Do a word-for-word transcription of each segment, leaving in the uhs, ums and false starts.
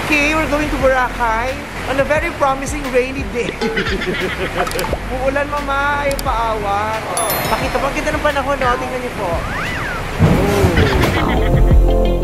Okay, we're going to Boracay on a very promising rainy day. Uulan, mama, ayaw paawa. Pakita mo, kita ng panahon, no? Tingnan niyo po. Oh.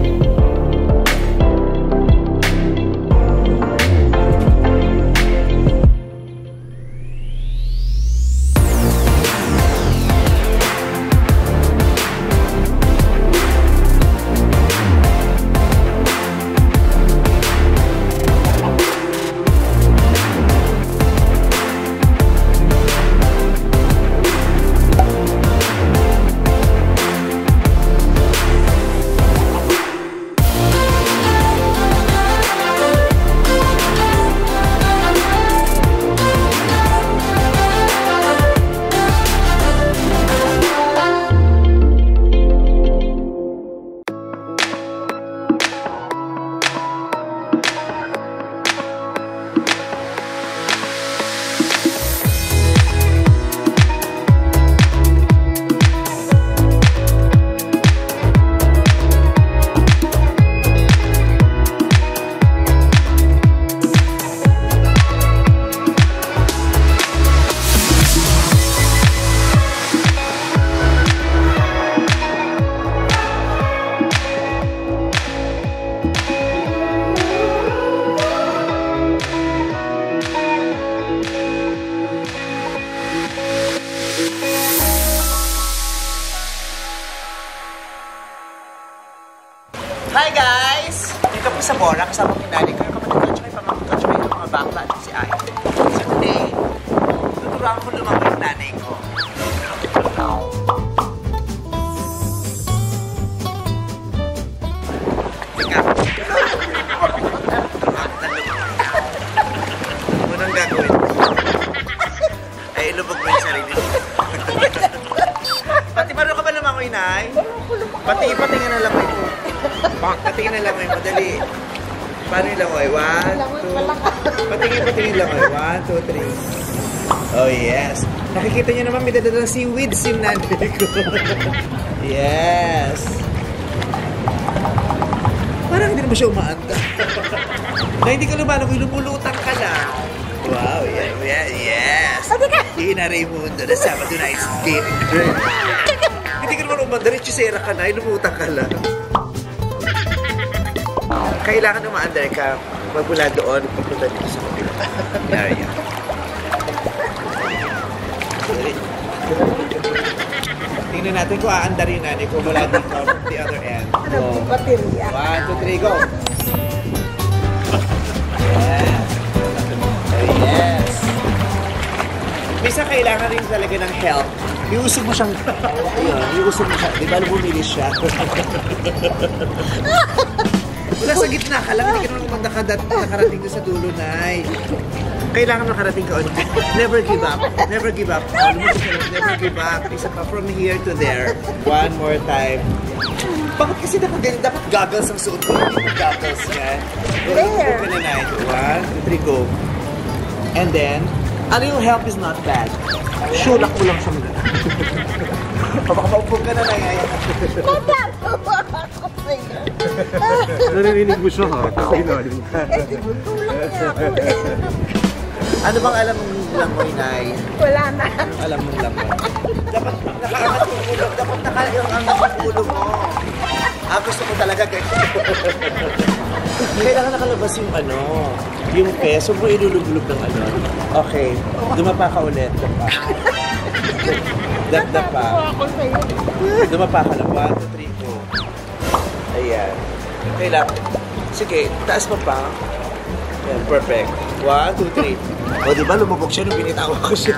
Hi guys! Dito po sa Bora, kasama ko nanay ko, yung kapatid ko, tsaka yung pamangkin ko, tsaka yung mga bakla, tsaka si Ay. So today, tuturuan ko lumaki yung nanay ko. Teka. Unang gagawin. Ay, ilubog mo yung sarili mo. Pati marunong ka ba lumangoy, Nay? Pati, pati nga na langoy ko. Patingin na langoy, madali. Paano yung langoy? One, two. Patingin, patingin langoy. One, two, three. Oh, yes. Nakikita niyo naman, may dadalang seaweeds yung nanay ko. Yes. Parang hindi naman siya umaanda. Na hindi ka lumalangoy, lumulutang ka na. Wow, yeah, yeah, yes. Ina Raimundo na Sabado Night's Game. Hindi ka naman umanda, rechisera ka na, lumutang ka lang. Kailangan umaandar ka magmula doon pagpunta dito sa kabila. Area. Tingnan natin kung aandarin na ko mula dito on the other end. Go. One, two, three, go! Yes. Oh, yes. Minsan kailangan rin talaga ng help. Iusog mo siyang... Ayun, iusog mo siya. Di ba bumili siya? Wala sa gitna ka lang, hindi ka naman kumanda ka nakarating doon sa dulo, Nay. Kailangan makarating ka ulit. Never give up. Never give up. Never give up. Isa pa, from here to there. One more time. Bakit kasi dapat ganyan? Dapat goggles ang suot ko. Goggles nga. There. One, two, three, go. And then, a little help is not bad. Shulak mo lang siya muna. Pabaka-paupog ka na, Nay. Natatawa ako sa'yo. Narinig mo siya, ha? Kasi ilalim ka. Eh, di mo tulak niya ako eh. Ano bang alam mong langoy, Nay? Wala na. Alam mong langoy. Dapat nakaangat yung ulo. Dapat nakaangat yung ulo mo. Ah, gusto ko talaga ganyan. Kailangan nakalabas yung ano, yung peso mo ilulublob ng ano. Okay, dumapa ka ulit. Dapa. Dapa. Dumapa ka lang. One, two, three, go. Ayan. Kailangan. Sige, taas mo pa. Ayan, perfect. One, two, three. O, diba lumubog siya nung binitawa ko siya.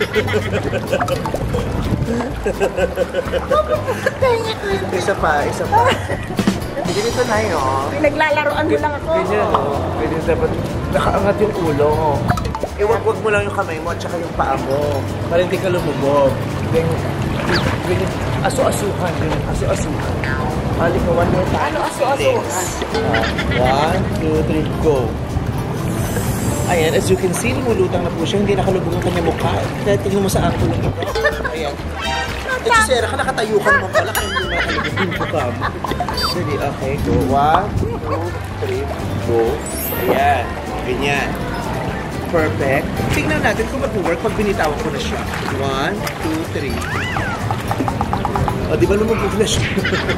Isa pa, isa pa. Ganito na yun, oh. Pinaglalaroan mo lang ako. Ganyan, oh. Ganyan dapat nakaangat yung ulo. Iwag-wag mo lang yung kamay mo at saka yung paa mo. Para hindi ka lumubog. Ganyan, ganyan, aso-asuhan. Ganyan, aso-asuhan. Halik ka, one more time. Ano aso-asuhan? One, two, three, go. Ayan, as you can see, lumulutang na po siya. Hindi nakalubog ang kanyang mukha. Kaya tingnan mo sa angulo ito. Ayan. Eh, si Sarah, ka nakatayo ka naman pala. Kaya hindi nakalubog yung mukha mo. Really, okay. Go. One, two, three. Go. Ayan. Ganyan. Perfect. Tingnan natin kung mag-work pag binitawan ko na siya. One, two, three. O, di ba lumubog na siya?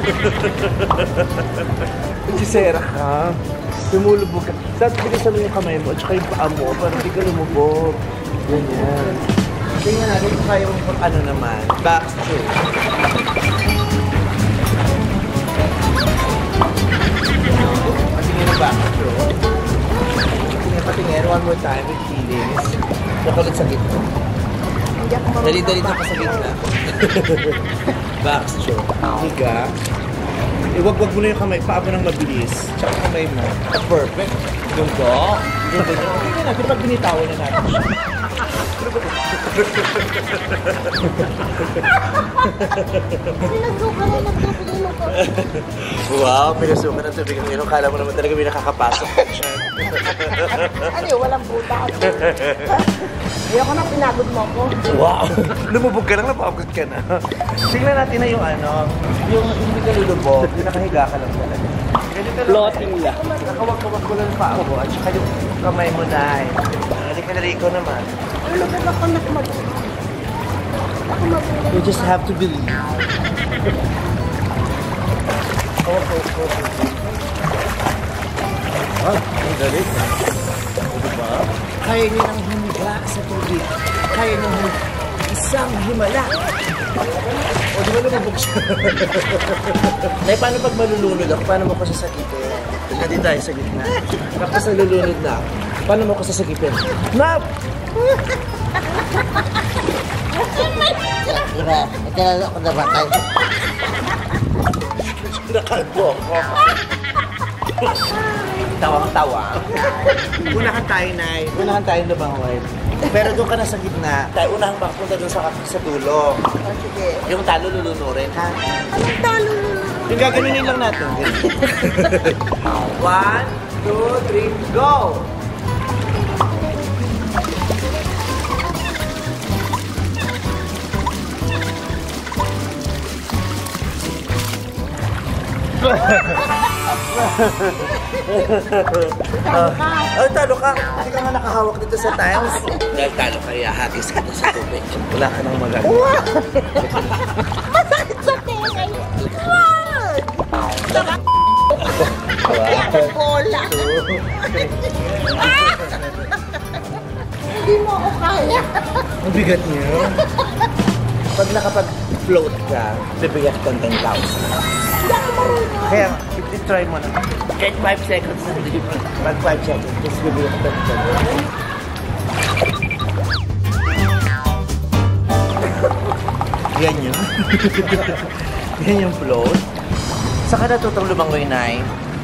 Sisera ka. Lumulubog ka. Dapat bilisan mo yung kamay mo at saka yung paa mo para hindi ka lumubog. Ganyan. Tingnan natin kung kaya mo pag ano naman. Back stroke. Patingin ang back stroke. Patingin, patingin. One more time with feelings. Nakulit sa gitna. Dali-dali na pa sa gitna. Back stroke. Higa. Eh, wag-wag mo na yung kamay. Paa mo nang mabilis. Tsaka kamay mo. Perfect. Yung go. Yung go. Tingnan natin pag binitawan na natin siya. Pinagsuka na ng tubig mo ko. Wow, pinasukan ng tubig ng ilong. Kala mo naman talaga may nakakapasok siya. Ano yun, walang butas. Ayoko na pinagod mo ko. Wow! Lumubog ka lang, napagod ka na. Tingnan natin na yung ano, yung hindi ka lulubog, yung nakahiga ka lang talaga. Ganito lang. Floating lang. Nakawag-kawag ko lang pa ako at saka yung kamay mo na eh. Halika na rin ikaw naman. Ano ba ako nakmag... Ako mabulang. You just have to believe. Oh, oh, oh, oh. Ah, ang galit. Diba? Kaya niya nang humiga sa tubig. Kaya niya nang isang himala. O, di ba lumabog siya? Nay, paano pag malulunod ako? Paano mo ko sasagitin? Tignan din tayo sa gitna. Tapos nalulunod na. Paano mo ko sasagitin? Nap! Diba, nagkalala ako na batay. Nakalbo ako. Tawang-tawa. Unahan tayo, Nay. Unahan tayo na bangoy. Pero doon ka na sa gitna. Tayo unahan pa punta doon sa, sa dulo. Oh, sige. Yung talo lulunurin, ha? Anong talo? Yung gaganunin lang natin. One, two, three, go! Talo ka. Ay, talo ka. Hindi ka nga nakahawak dito sa tiles. Dahil talo ka, ihahagis ka sa tubig. Wala ka nang magagawa. Masakit sa tenay. What? Kaya ako cola. Hindi mo ako kaya. Ang bigat niyo. Pag nakapag-float ka, bibigyan ka ng ten thousand. Hindi ako marunong. Kaya, i-try mo na. Kahit five seconds na, hindi mo. Pag five seconds, just bibigyan ka ng ten thousand. Yan yun. Yan yung float. Saan ka natutong lumangoy, Nay?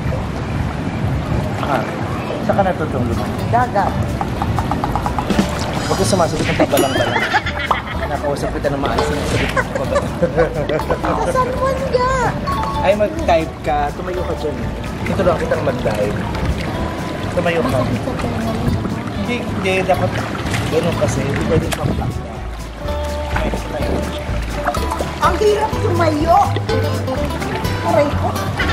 Ha? Saan ka natutong lumangoy? Dagat. Huwag ka sumasagot ng tabalang-balang. Nakausap kita ng maayos na sagot ng tabalang. Saan mo nga? Ay, mag-dive ka. Tumayo ka dyan. Ito lang kitang mag-dive. Tumayo ka. Hindi, hindi. Dapat ganun kasi. Hindi pwede pang-pack ka. Ay, tumayo. Ang hirap tumayo. Aray ko.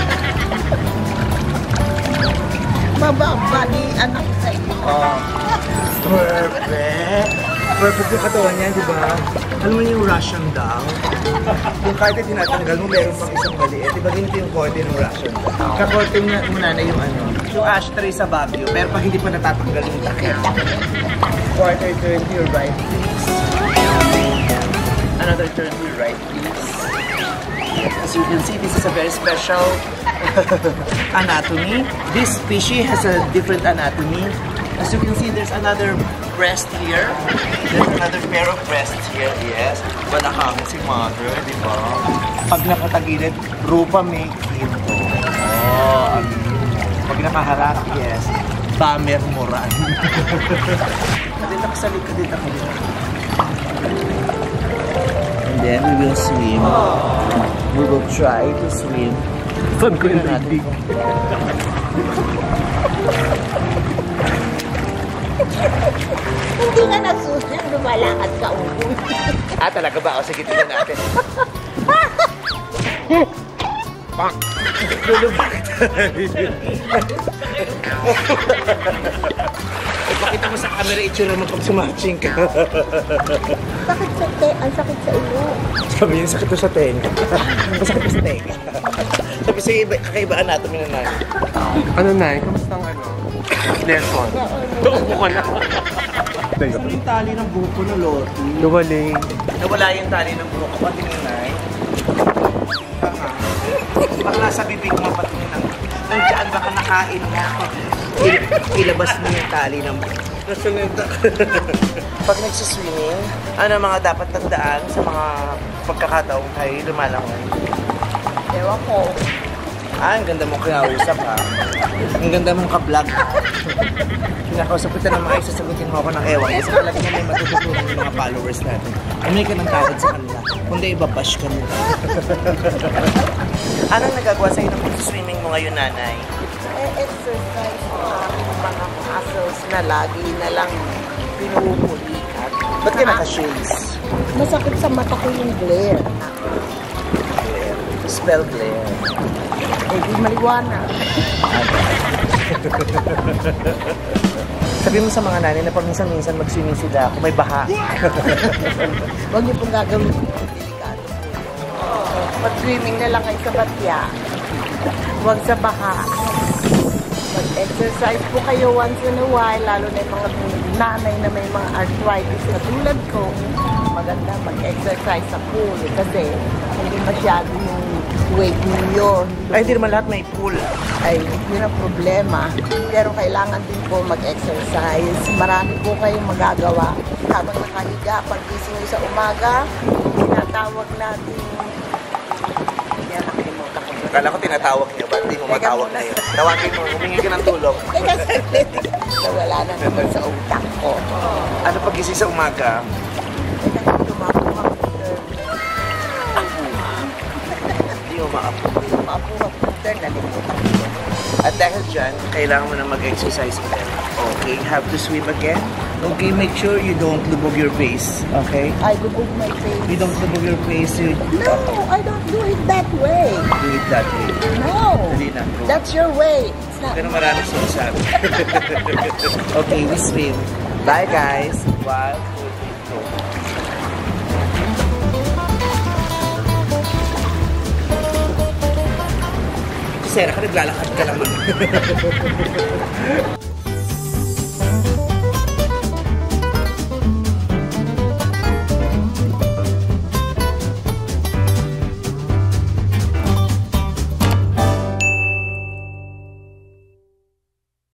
Mababa ni anak sa iyo. Oh. Perfect. Perfect yung katawan niya, di ba? Alam mo yung Russian doll? Yung kahit na tinatanggal mo, meron pang isang maliit. Di ba ganito yung korte ng Russian doll? Kakorte mo na, muna na yung ano, yung ashtray sa Baguio, pero pag hindi pa natatanggal yung takip. Quarter turn to your right, please. Another turn to your right, please. As you can see, this is a very special anatomy. This species has a different anatomy. As you can see, there's another breast here. There's another pair of breasts here. Yes. Balakangin si mother, di ba? Pag nakatagilid, rupa may kinto. Oh, pag nakaharap, yes. Bamer moran. Dito ka sa likod, dito ka dito. And then we will swim. We will try to swim. Saan ko yung daigdig? Hindi nga nasusunod, lumalakad ka ulo. Ah, talaga ba? O, sige, tignan natin. Pak! Lulubak tayo. Pakita mo sa camera itsura mo pag sumatching ka. Sakit sa te, ang sakit sa ulo. Sabi niya, sakit to sa tenga. Masakit to sa tenga. Sabi siya, iba, kakaiba anatomy na namin. Ano na eh? Kamusta ang ano? Lesson. Tuupo ka na. Saan yung tali ng buhok ko na Loti? Nawaling. Nawala yung tali ng buhok ko, pati ng nai. Pag nasa bibig mo, pati ng nandiyan baka nakain mo. Il ilabas mo yung tali ng buhok. Pag nagsiswimming, ano mga dapat tandaan sa mga pagkakataong tayo lumalangoy? Ewan ko. Ah, ang ganda mong kinausap ha. Ang ganda mong ka-vlog ha. Kinakausap kita ng maayos, sasagutin mo ako ng ewan. Kasi talaga niya may matututunan yung mga followers natin. Amay ka ng tawad sa kanila. Kundi ibabash ka nila. Anong nagagawa sa'yo ng swimming mo ngayon, nanay? Eh, exercise ko ang mga muscles na lagi na lang pinupulikat. Ba't ka naka-shades? Masakit sa mata ko yung glare. Glare. Spell glare. Eh, di maliwanag. Sabi mo sa mga nanay na pag minsan-minsan mag-swimming sila, kung may baha. Huwag niyo pong gagawin. Delikado po. Mag-swimming na lang kayo sa batya. Huwag sa baha. Mag-exercise po kayo once in a while, lalo na yung mga nanay na may mga arthritis na tulad ko. Maganda mag-exercise sa pool kasi hindi masyado yung weight ninyo. Ay, hindi naman lahat may pool. Ay, yun ang problema. Pero kailangan din po mag-exercise. Marami po kayong magagawa. Habang nakahiga, pag gising nyo sa umaga, tinatawag natin. Hindi na nakalimutan ko. Akala ko tinatawag niya, ba't di mo matawag na yun? Tawagin mo, humingi ka ng tulong. Teka, saglit. Nawala na naman sa utak ko. Ano pag gising sa umaga? Teka, tumapo ka, Peter. Hindi mo maapo. Tumapo ka, Peter. Nalimutan ko. At dahil dyan, kailangan mo na mag-exercise ulit. Okay, have to swim again. Okay, make sure you don't lubog your face. Okay? I lubog my face. You don't lubog your face, you No, I don't do it that way. do it that way. No. Dali na. Go. That's your way. It's not Pero marami sinasabi. Okay, we swim. Bye guys. One, two, three, go. Sera ka, naglalakad ka lang.